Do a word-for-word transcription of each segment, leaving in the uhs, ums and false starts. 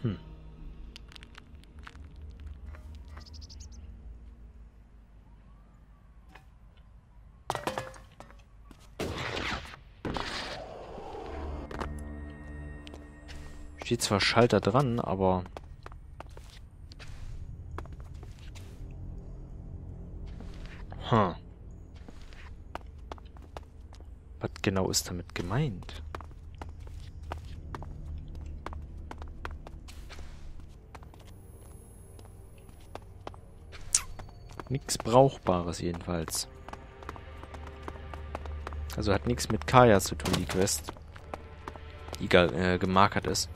Hm. Steht zwar Schalter dran, aber... Hm. Was genau ist damit gemeint? Nichts Brauchbares jedenfalls. Also hat nichts mit Kaya zu tun, die Quest. Die äh, gemarkert ist.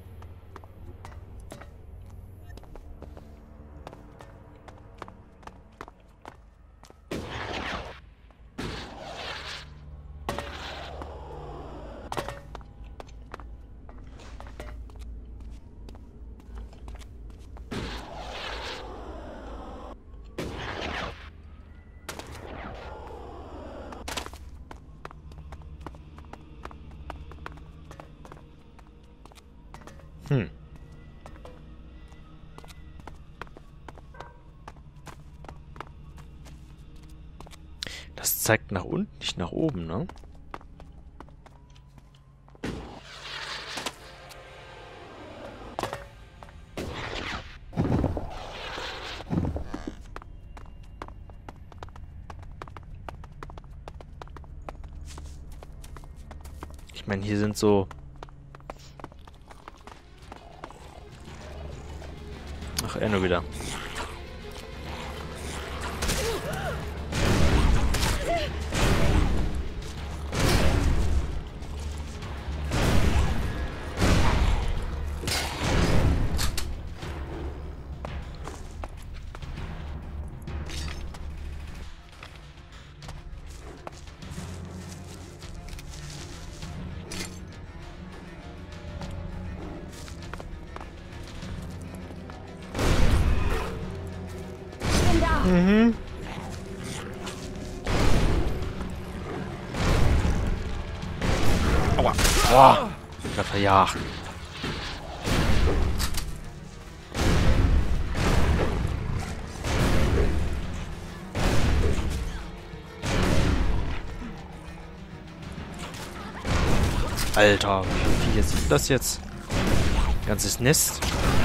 Hm. Das zeigt nach unten, nicht nach oben, ne? Ich meine, hier sind so... Ach, er nur wieder. Mhm. Aua. Boah. Ich werd verjagt. Alter, wie viele Viecher sind das jetzt? Ganzes Nest.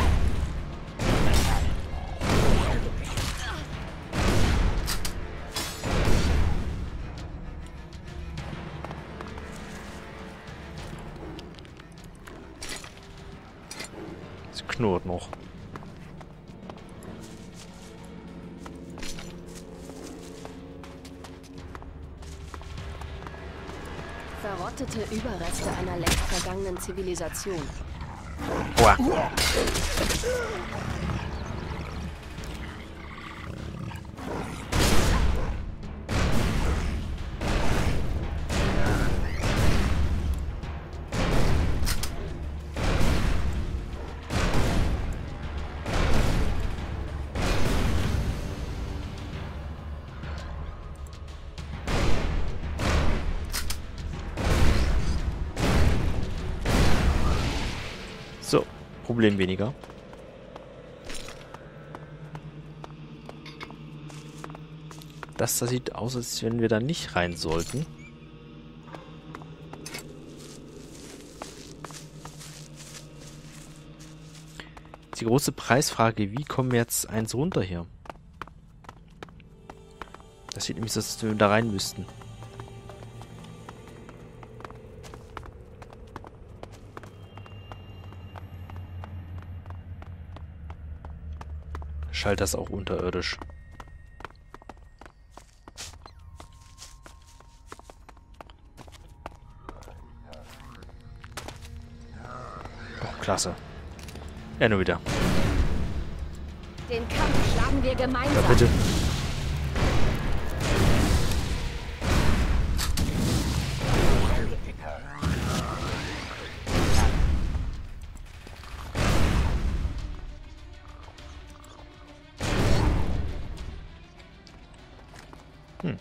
Es knurrt noch. Verrottete Überreste einer längst vergangenen Zivilisation. Boah. So, Problem weniger. Das da sieht aus, als wenn wir da nicht rein sollten. Die große Preisfrage, wie kommen wir jetzt eins runter hier? Das sieht nämlich so aus, als wenn wir da rein müssten. Schalter ist auch unterirdisch. Oh, klasse. Ja, nur wieder. Den Kampf schlagen wir gemeinsam. Ja, bitte. Hm.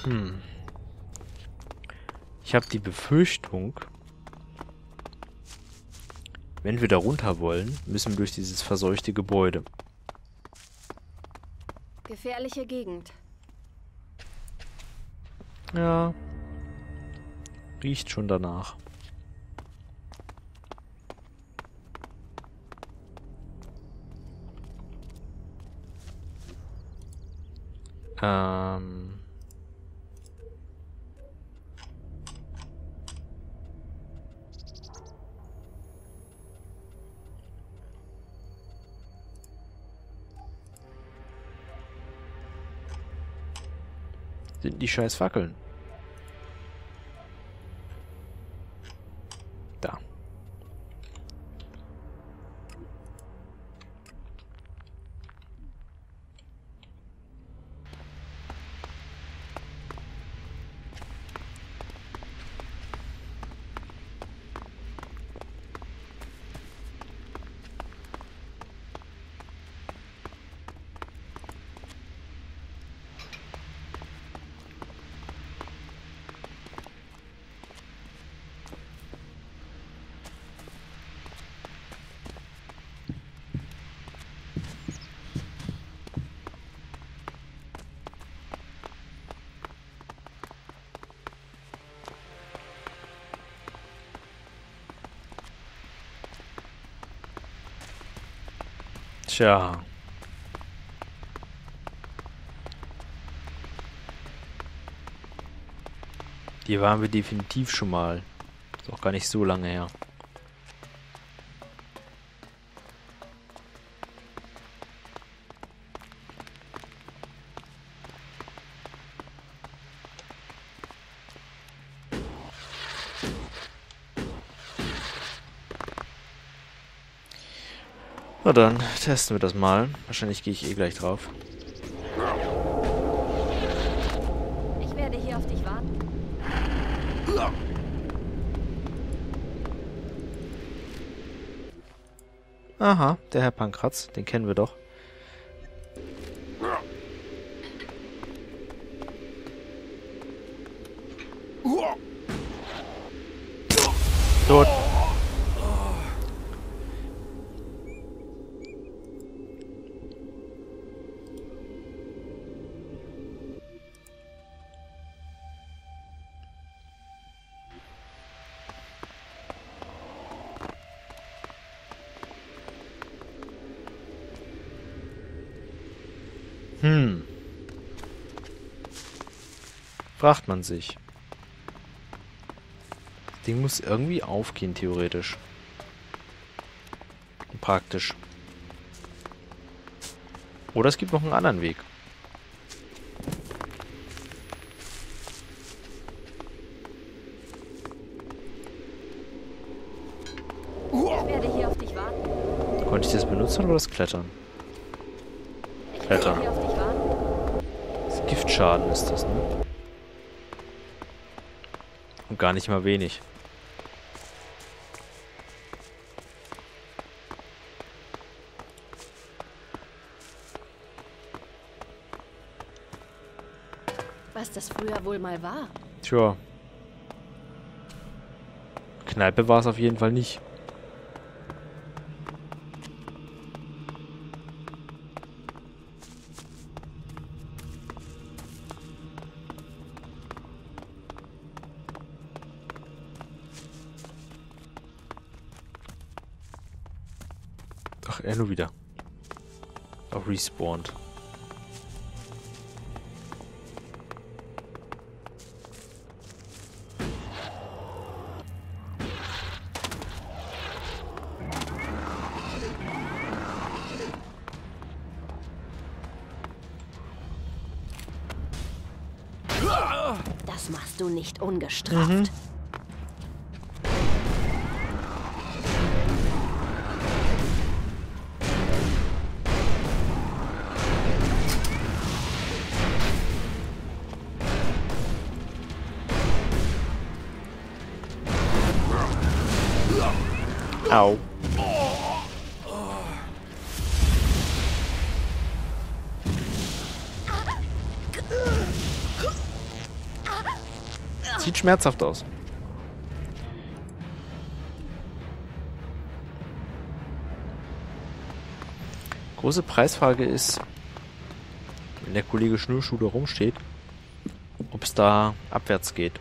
Hm. Ich habe die Befürchtung, wenn wir da runter wollen, müssen wir durch dieses verseuchte Gebäude. Gefährliche Gegend. Ja. Riecht schon danach. Ähm... Sind die scheiß Fackeln. Da. Tja. Hier waren wir definitiv schon mal. Ist auch gar nicht so lange her. Na dann, testen wir das mal. Wahrscheinlich gehe ich eh gleich drauf. Ich werde hier auf dich warten. Aha, der Herr Pankratz, den kennen wir doch. Tot. Hm. Fragt man sich. Das Ding muss irgendwie aufgehen, theoretisch. Praktisch. Oder es gibt noch einen anderen Weg. Ich werde hier auf dich warten. Konnte ich das benutzen oder das Klettern? Ich werde Klettern. hier auf dich warten. Das Giftschaden ist das, ne? Und gar nicht mal wenig. Was das früher wohl mal war. Tja. Kneipe war es auf jeden Fall nicht. Ach, er nur wieder. Auch respawned. Das machst du nicht ungestraft. Mhm. Au. Sieht schmerzhaft aus. Große Preisfrage ist, wenn der Kollege Schnürschuh da rumsteht, ob es da abwärts geht.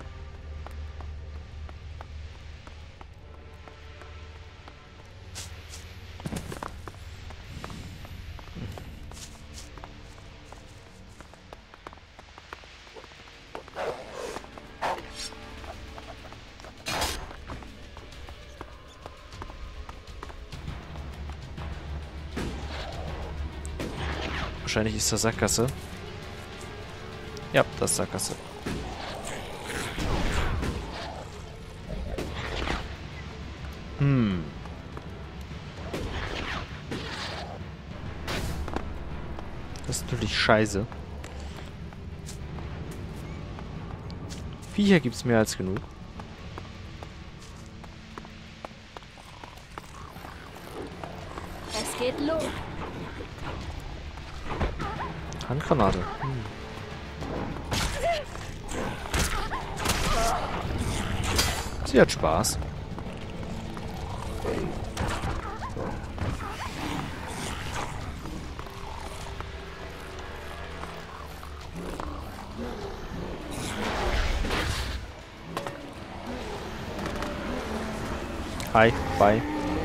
Wahrscheinlich ist das Sackgasse. Ja, das ist Sackgasse. Hm. Das ist natürlich scheiße. Viecher gibt es mehr als genug. Es geht los. Handgranate. Hm. Sie hat Spaß. Hi, bye.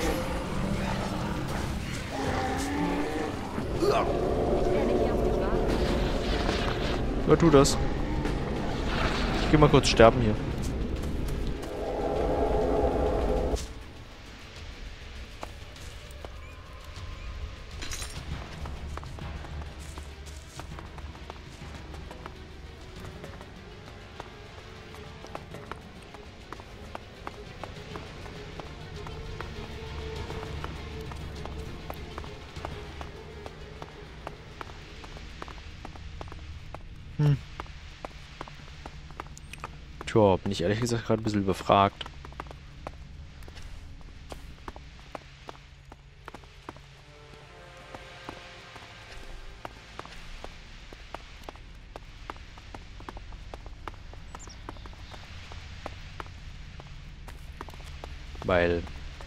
Ja, tu das. Ich geh mal kurz sterben hier. Hm. Tja, bin ich ehrlich gesagt gerade ein bisschen überfragt. Weil...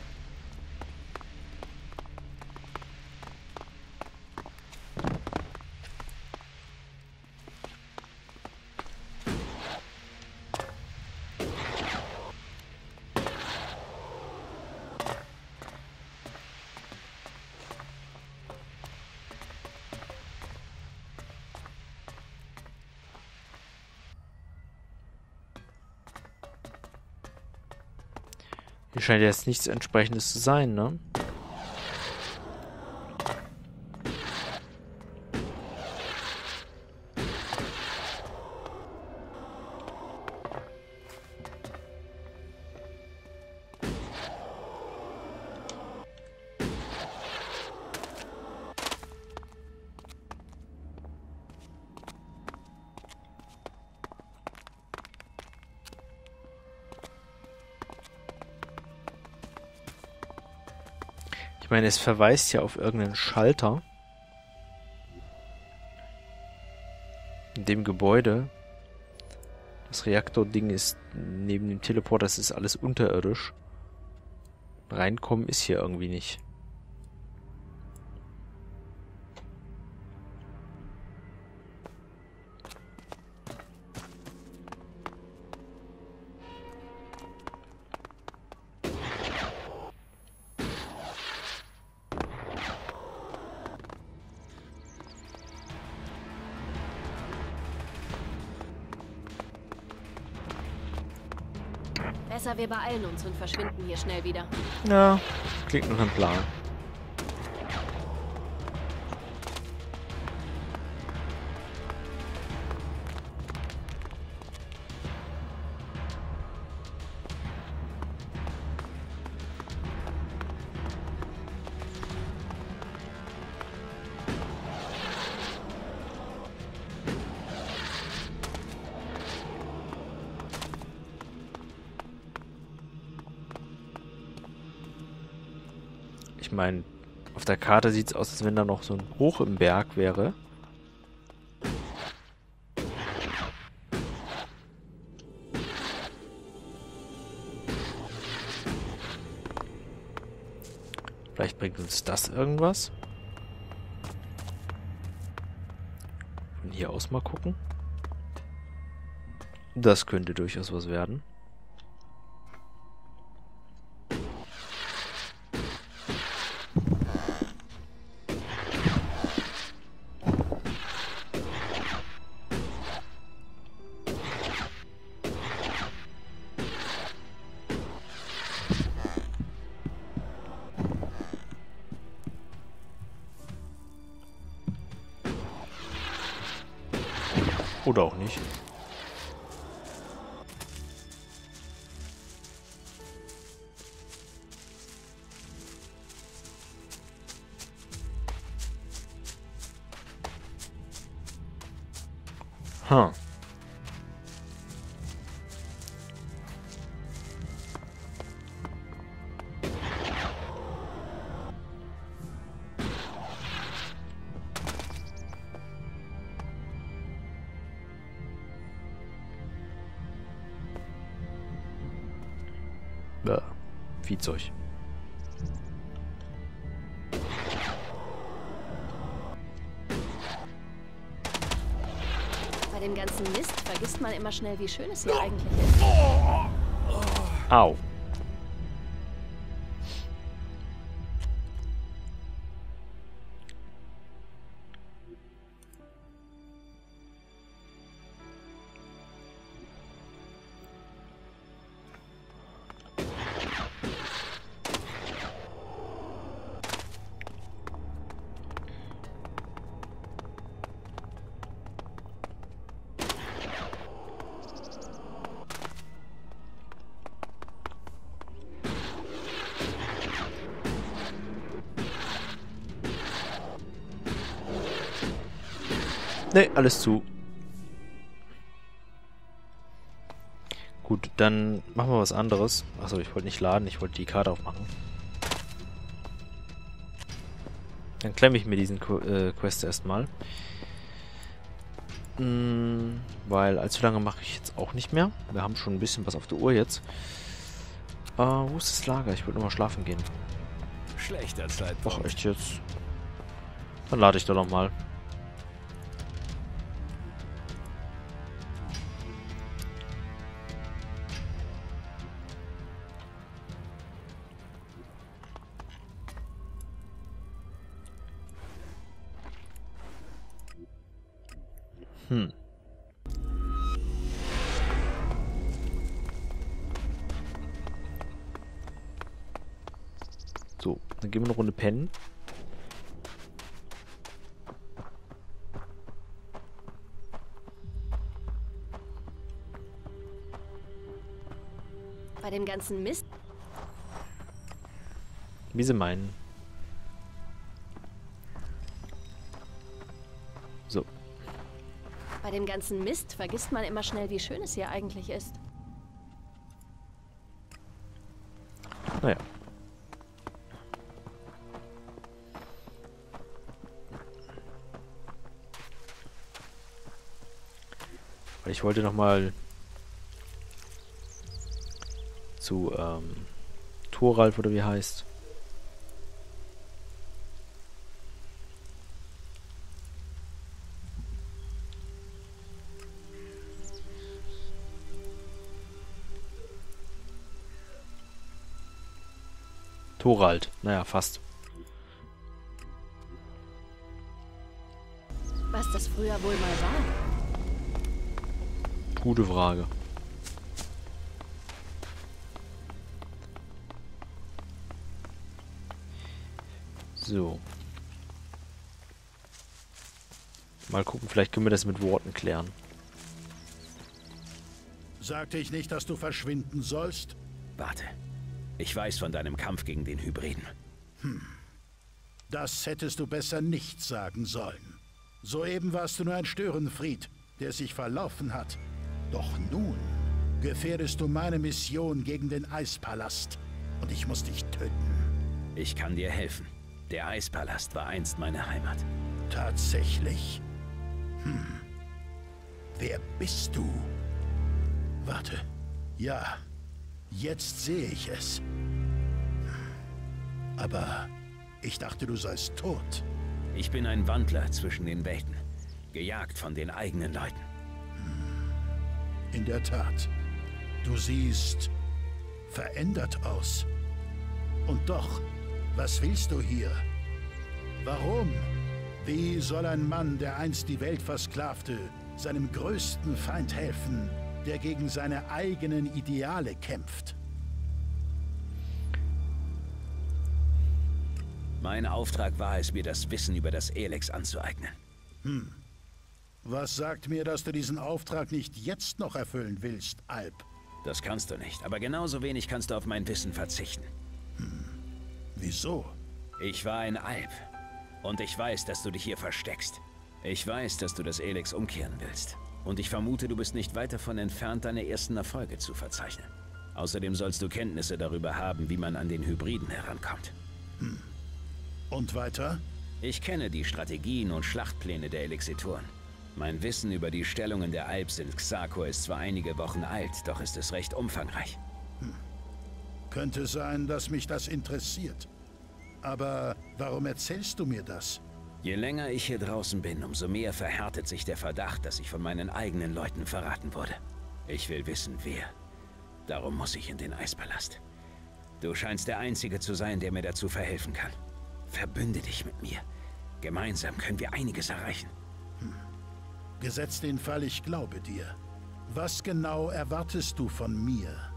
Hier scheint jetzt nichts Entsprechendes zu sein, ne? Ich meine, es verweist ja auf irgendeinen Schalter. In dem Gebäude. Das Reaktording ist neben dem Teleporter, das ist alles unterirdisch. Reinkommen ist hier irgendwie nicht. Besser, wir beeilen uns und verschwinden hier schnell wieder. Ja, klingt nach einem Plan. Ich meine, auf der Karte sieht es aus, als wenn da noch so ein Hoch im Berg wäre. Vielleicht bringt uns das irgendwas. Von hier aus mal gucken. Das könnte durchaus was werden. Oder auch nicht. Huh. Bäh, Viehzeug. Bei dem ganzen Mist vergisst man immer schnell, wie schön es hier eigentlich ist. Au. Ne, alles zu. Gut, dann machen wir was anderes. Achso, ich wollte nicht laden, ich wollte die Karte aufmachen. Dann klemme ich mir diesen Qu äh, Quest erstmal. Hm, weil allzu lange mache ich jetzt auch nicht mehr. Wir haben schon ein bisschen was auf der Uhr jetzt. Äh, wo ist das Lager? Ich wollte nur mal schlafen gehen. Schlechter Zeitpunkt. Ach, echt jetzt? Dann lade ich doch noch mal. Hm. So, dann gehen wir eine Runde pennen. Bei dem ganzen Mist. Wie Sie meinen. So. Bei dem ganzen Mist vergisst man immer schnell, wie schön es hier eigentlich ist. Naja. Weil ich wollte noch mal zu ähm, Thoralf oder wie heißt. Thorald, naja, fast. Was das früher wohl mal war? Gute Frage. So. Mal gucken, vielleicht können wir das mit Worten klären. Sagte ich nicht, dass du verschwinden sollst? Warte. Ich weiß von deinem Kampf gegen den Hybriden. Hm. Das hättest du besser nicht sagen sollen. Soeben warst du nur ein Störenfried, der sich verlaufen hat. Doch nun gefährdest du meine Mission gegen den Eispalast. Und ich muss dich töten. Ich kann dir helfen. Der Eispalast war einst meine Heimat. Tatsächlich. Hm. Wer bist du? Warte. Ja. Jetzt sehe ich es. Aber Ich dachte, du seist tot. Ich bin ein Wandler zwischen den Welten, gejagt von den eigenen Leuten. In der Tat. Du siehst verändert aus. Und doch, was willst du hier? Warum? Wie soll ein Mann, der einst die Welt versklavte, seinem größten Feind helfen, der gegen seine eigenen Ideale kämpft? Mein Auftrag war es, mir das Wissen über das Elex anzueignen. Hm. Was sagt mir, dass du diesen Auftrag nicht jetzt noch erfüllen willst, Alp? Das kannst du nicht, aber genauso wenig kannst du auf mein Wissen verzichten. Hm. Wieso? Ich war ein Alp. Und ich weiß, dass du dich hier versteckst. Ich weiß, dass du das Elex umkehren willst. Und ich vermute, du bist nicht weit davon entfernt, deine ersten Erfolge zu verzeichnen. Außerdem sollst du Kenntnisse darüber haben, wie man an den Hybriden herankommt. Hm. Und weiter? Ich kenne die Strategien und Schlachtpläne der Elexitoren. Mein Wissen über die Stellungen der Alps in Xakor ist zwar einige Wochen alt, doch ist es recht umfangreich. Hm. Könnte sein, dass mich das interessiert. Aber warum erzählst du mir das? Je länger ich hier draußen bin, umso mehr verhärtet sich der Verdacht, dass ich von meinen eigenen Leuten verraten wurde. Ich will wissen, wer. Darum muss ich in den Eispalast. Du scheinst der Einzige zu sein, der mir dazu verhelfen kann. Verbünde dich mit mir. Gemeinsam können wir einiges erreichen. Hm. Gesetzt den Fall, ich glaube dir. Was genau erwartest du von mir?